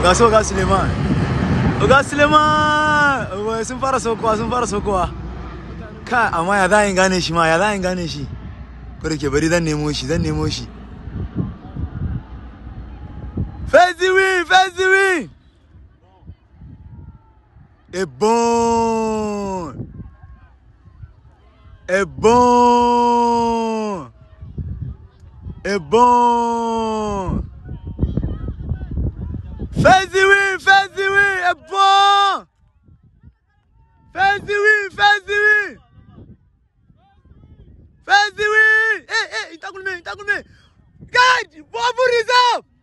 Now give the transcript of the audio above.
Oga Suleiman. Oga Suleiman. Sun fara sokowa. Ka amma ya za in gane shi ma, ya za in gane shi. Ko da ke bari zan nemo shi. First win. Airborne. First win. Airborne. First win. Hey, tackle me. God, Bobo Rizab.